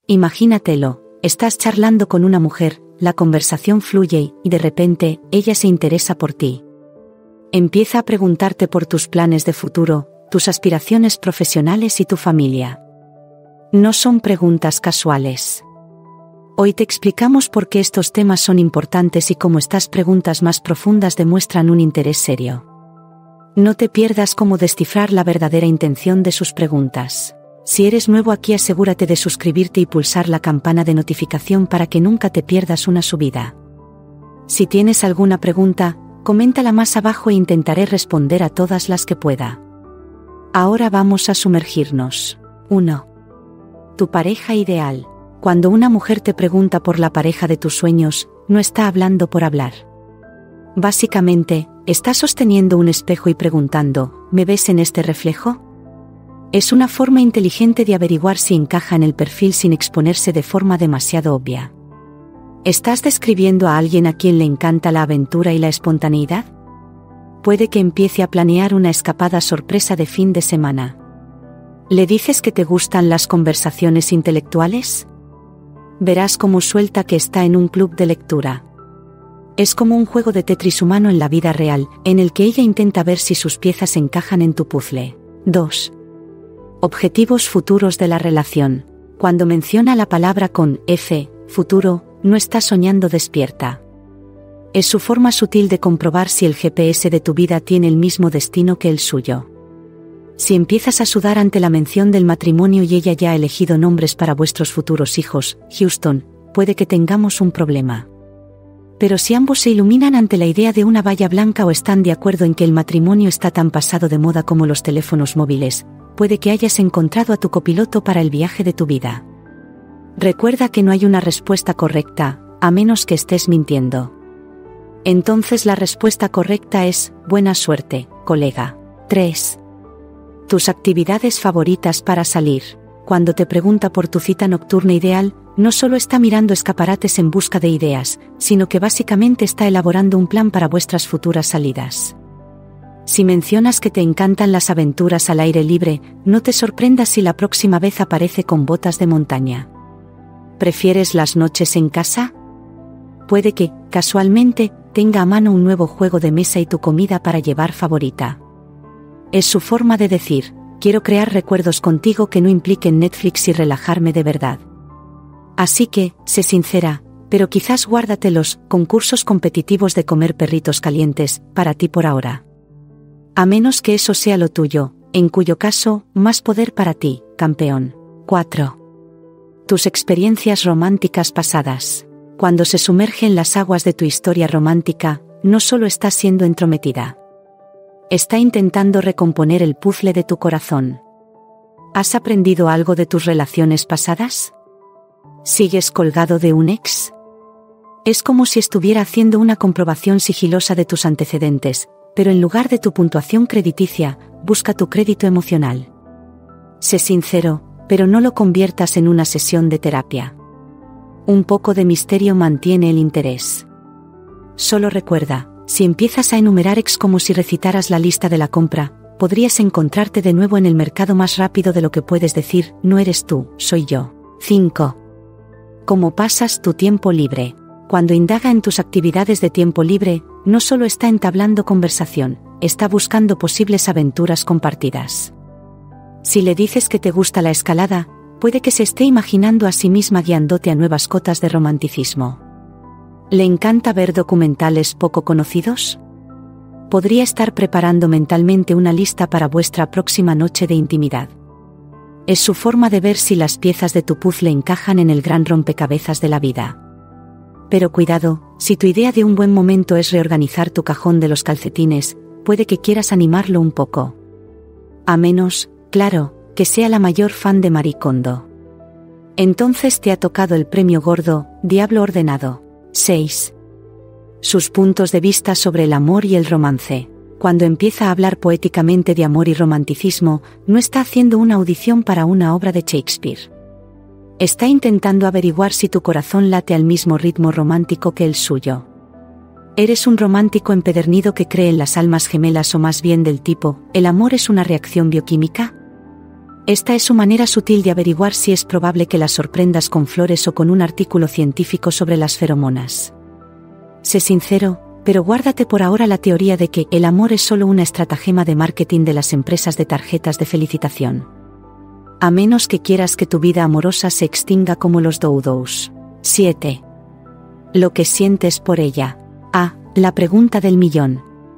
Imagínatelo, estás charlando con una mujer, la conversación fluye y de repente, ella se interesa por ti. Empieza a preguntarte por tus planes de futuro, tus aspiraciones profesionales y tu familia. No son preguntas casuales. Hoy te explicamos por qué estos temas son importantes y cómo estas preguntas más profundas demuestran un interés serio. No te pierdas cómo descifrar la verdadera intención de sus preguntas. Si eres nuevo aquí, asegúrate de suscribirte y pulsar la campana de notificación para que nunca te pierdas una subida. Si tienes alguna pregunta, coméntala más abajo e intentaré responder a todas las que pueda. Ahora vamos a sumergirnos. 1. Tu pareja ideal. Cuando una mujer te pregunta por la pareja de tus sueños, no está hablando por hablar. Básicamente, está sosteniendo un espejo y preguntando, ¿me ves en este reflejo? Es una forma inteligente de averiguar si encaja en el perfil sin exponerse de forma demasiado obvia. ¿Estás describiendo a alguien a quien le encanta la aventura y la espontaneidad? Puede que empiece a planear una escapada sorpresa de fin de semana. ¿Le dices que te gustan las conversaciones intelectuales? Verás cómo suelta que está en un club de lectura. Es como un juego de Tetris humano en la vida real, en el que ella intenta ver si sus piezas encajan en tu puzzle. 2. Objetivos futuros de la relación. Cuando menciona la palabra con F, futuro, no está soñando despierta. Es su forma sutil de comprobar si el GPS de tu vida tiene el mismo destino que el suyo. Si empiezas a sudar ante la mención del matrimonio y ella ya ha elegido nombres para vuestros futuros hijos, Houston, puede que tengamos un problema. Pero si ambos se iluminan ante la idea de una valla blanca o están de acuerdo en que el matrimonio está tan pasado de moda como los teléfonos móviles, puede que hayas encontrado a tu copiloto para el viaje de tu vida. Recuerda que no hay una respuesta correcta, a menos que estés mintiendo. Entonces la respuesta correcta es, buena suerte, colega. 3. Tus actividades favoritas para salir. Cuando te pregunta por tu cita nocturna ideal, no solo está mirando escaparates en busca de ideas, sino que básicamente está elaborando un plan para vuestras futuras salidas. Si mencionas que te encantan las aventuras al aire libre, no te sorprendas si la próxima vez aparece con botas de montaña. ¿Prefieres las noches en casa? Puede que, casualmente, tenga a mano un nuevo juego de mesa y tu comida para llevar favorita. Es su forma de decir, quiero crear recuerdos contigo que no impliquen Netflix y relajarme de verdad. Así que, sé sincera, pero quizás guárdate los concursos competitivos de comer perritos calientes, para ti por ahora. A menos que eso sea lo tuyo, en cuyo caso, más poder para ti, campeón. 4. Tus experiencias románticas pasadas. Cuando se sumerge en las aguas de tu historia romántica, no solo está siendo entrometida. Está intentando recomponer el puzzle de tu corazón. ¿Has aprendido algo de tus relaciones pasadas? ¿Sigues colgado de un ex? Es como si estuviera haciendo una comprobación sigilosa de tus antecedentes, pero en lugar de tu puntuación crediticia, busca tu crédito emocional. Sé sincero, pero no lo conviertas en una sesión de terapia. Un poco de misterio mantiene el interés. Solo recuerda, si empiezas a enumerar ex como si recitaras la lista de la compra, podrías encontrarte de nuevo en el mercado más rápido de lo que puedes decir, no eres tú, soy yo. 5. ¿Cómo pasas tu tiempo libre? Cuando indaga en tus actividades de tiempo libre, no solo está entablando conversación, está buscando posibles aventuras compartidas. Si le dices que te gusta la escalada, puede que se esté imaginando a sí misma guiándote a nuevas cotas de romanticismo. ¿Le encanta ver documentales poco conocidos? Podría estar preparando mentalmente una lista para vuestra próxima noche de intimidad. Es su forma de ver si las piezas de tu puzzle encajan en el gran rompecabezas de la vida. Pero cuidado, si tu idea de un buen momento es reorganizar tu cajón de los calcetines, puede que quieras animarlo un poco. A menos, claro, que sea la mayor fan de Marie Kondo. Entonces te ha tocado el premio gordo, Diablo Ordenado. 6. Sus puntos de vista sobre el amor y el romance. Cuando empieza a hablar poéticamente de amor y romanticismo, no está haciendo una audición para una obra de Shakespeare. Está intentando averiguar si tu corazón late al mismo ritmo romántico que el suyo. ¿Eres un romántico empedernido que cree en las almas gemelas o más bien del tipo, el amor es una reacción bioquímica? Esta es su manera sutil de averiguar si es probable que la sorprendas con flores o con un artículo científico sobre las feromonas. Sé sincero, pero guárdate por ahora la teoría de que el amor es solo una estratagema de marketing de las empresas de tarjetas de felicitación. A menos que quieras que tu vida amorosa se extinga como los doudous. 7. Lo que sientes por ella. La pregunta del millón.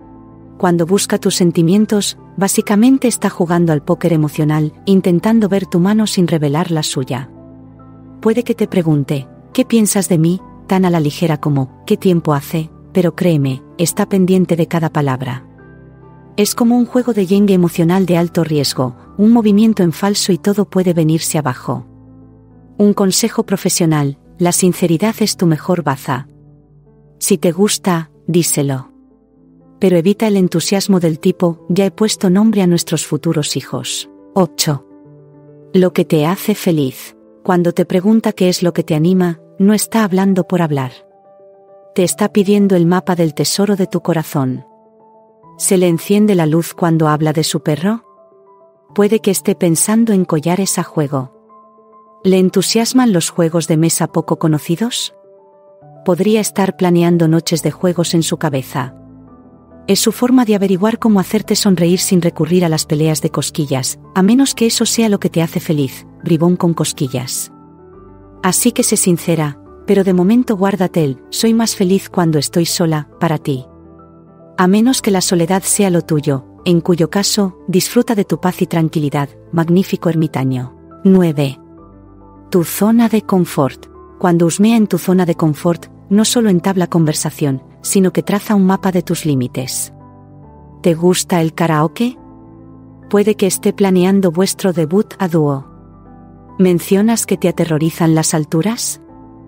Cuando busca tus sentimientos, básicamente está jugando al póker emocional, intentando ver tu mano sin revelar la suya. Puede que te pregunte, ¿qué piensas de mí?, tan a la ligera como, ¿qué tiempo hace?, pero créeme, está pendiente de cada palabra. Es como un juego de yengue emocional de alto riesgo, un movimiento en falso y todo puede venirse abajo. Un consejo profesional: la sinceridad es tu mejor baza. Si te gusta, díselo. Pero evita el entusiasmo del tipo, ya he puesto nombre a nuestros futuros hijos. 8. Lo que te hace feliz. Cuando te pregunta qué es lo que te anima, no está hablando por hablar. Te está pidiendo el mapa del tesoro de tu corazón. ¿Se le enciende la luz cuando habla de su perro? Puede que esté pensando en collares a juego. ¿Le entusiasman los juegos de mesa poco conocidos? Podría estar planeando noches de juegos en su cabeza. Es su forma de averiguar cómo hacerte sonreír sin recurrir a las peleas de cosquillas, a menos que eso sea lo que te hace feliz, bribón con cosquillas. Así que sé sincera, pero de momento guárdate el «soy más feliz cuando estoy sola» para ti. A menos que la soledad sea lo tuyo, en cuyo caso, disfruta de tu paz y tranquilidad, magnífico ermitaño. 9. Tu zona de confort. Cuando husmea en tu zona de confort, no solo entabla conversación, sino que traza un mapa de tus límites. ¿Te gusta el karaoke? Puede que esté planeando vuestro debut a dúo. ¿Mencionas que te aterrorizan las alturas?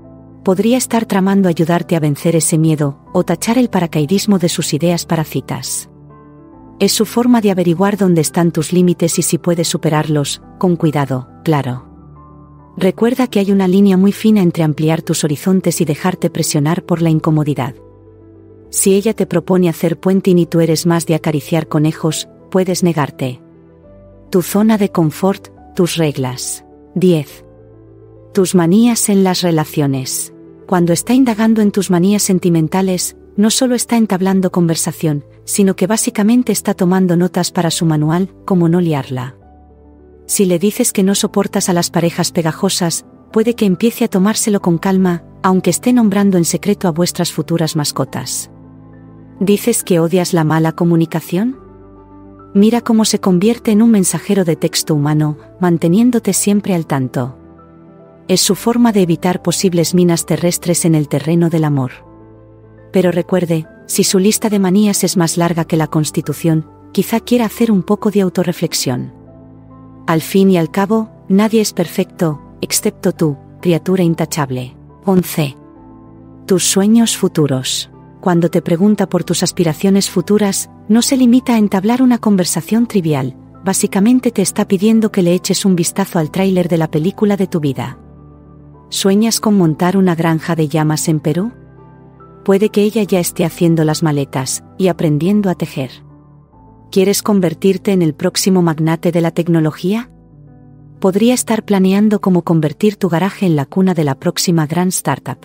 Podría estar tramando ayudarte a vencer ese miedo, o tachar el paracaidismo de sus ideas para citas. Es su forma de averiguar dónde están tus límites y si puedes superarlos, con cuidado, claro. Recuerda que hay una línea muy fina entre ampliar tus horizontes y dejarte presionar por la incomodidad. Si ella te propone hacer puenting y tú eres más de acariciar conejos, puedes negarte. Tu zona de confort, tus reglas. 10. Tus manías en las relaciones. Cuando está indagando en tus manías sentimentales, no solo está entablando conversación, sino que básicamente está tomando notas para su manual, como no liarla. Si le dices que no soportas a las parejas pegajosas, puede que empiece a tomárselo con calma, aunque esté nombrando en secreto a vuestras futuras mascotas. ¿Dices que odias la mala comunicación? Mira cómo se convierte en un mensajero de texto humano, manteniéndote siempre al tanto. Es su forma de evitar posibles minas terrestres en el terreno del amor. Pero recuerde, si su lista de manías es más larga que la Constitución, quizá quiera hacer un poco de autorreflexión. Al fin y al cabo, nadie es perfecto, excepto tú, criatura intachable. 11. Tus sueños futuros. Cuando te pregunta por tus aspiraciones futuras, no se limita a entablar una conversación trivial, básicamente te está pidiendo que le eches un vistazo al tráiler de la película de tu vida. ¿Sueñas con montar una granja de llamas en Perú? Puede que ella ya esté haciendo las maletas y aprendiendo a tejer. ¿Quieres convertirte en el próximo magnate de la tecnología? Podría estar planeando cómo convertir tu garaje en la cuna de la próxima gran startup.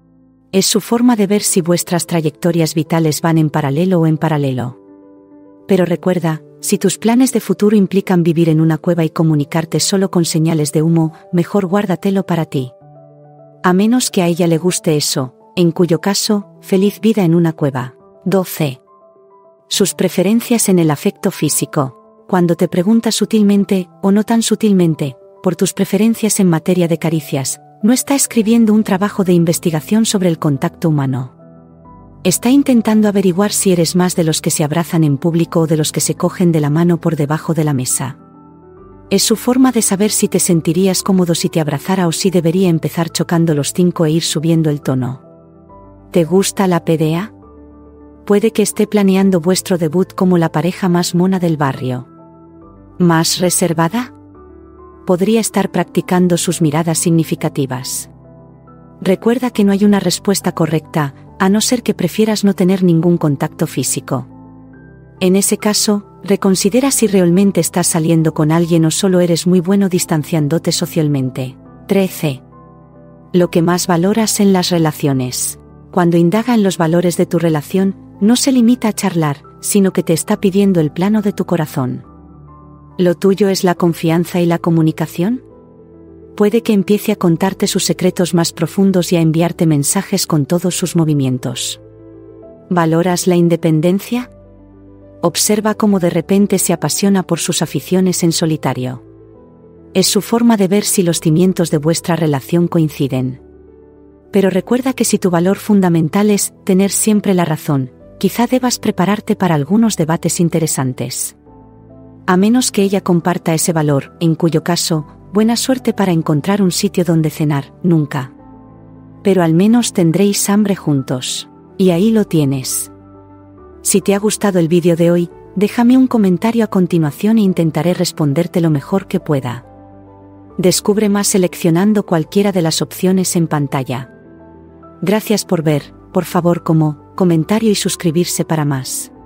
Es su forma de ver si vuestras trayectorias vitales van en paralelo o en paralelo. Pero recuerda, si tus planes de futuro implican vivir en una cueva y comunicarte solo con señales de humo, mejor guárdatelo para ti. A menos que a ella le guste eso, en cuyo caso, feliz vida en una cueva. 12. Sus preferencias en el afecto físico. Cuando te pregunta sutilmente, o no tan sutilmente, por tus preferencias en materia de caricias, no está escribiendo un trabajo de investigación sobre el contacto humano. Está intentando averiguar si eres más de los que se abrazan en público o de los que se cogen de la mano por debajo de la mesa. Es su forma de saber si te sentirías cómodo si te abrazara o si debería empezar chocando los 5 e ir subiendo el tono. ¿Te gusta la PDA? Puede que esté planeando vuestro debut como la pareja más mona del barrio. ¿Más reservada? Podría estar practicando sus miradas significativas. Recuerda que no hay una respuesta correcta, a no ser que prefieras no tener ningún contacto físico. En ese caso, reconsidera si realmente estás saliendo con alguien o solo eres muy bueno distanciándote socialmente. 13. Lo que más valoras en las relaciones. Cuando indaga en los valores de tu relación, no se limita a charlar, sino que te está pidiendo el plano de tu corazón. ¿Lo tuyo es la confianza y la comunicación? Puede que empiece a contarte sus secretos más profundos y a enviarte mensajes con todos sus movimientos. ¿Valoras la independencia? Observa cómo de repente se apasiona por sus aficiones en solitario. Es su forma de ver si los cimientos de vuestra relación coinciden. Pero recuerda que si tu valor fundamental es tener siempre la razón, quizá debas prepararte para algunos debates interesantes. A menos que ella comparta ese valor, en cuyo caso, buena suerte para encontrar un sitio donde cenar, nunca. Pero al menos tendréis hambre juntos. Y ahí lo tienes. Si te ha gustado el vídeo de hoy, déjame un comentario a continuación e intentaré responderte lo mejor que pueda. Descubre más seleccionando cualquiera de las opciones en pantalla. Gracias por ver, por favor comentario y suscribirse para más.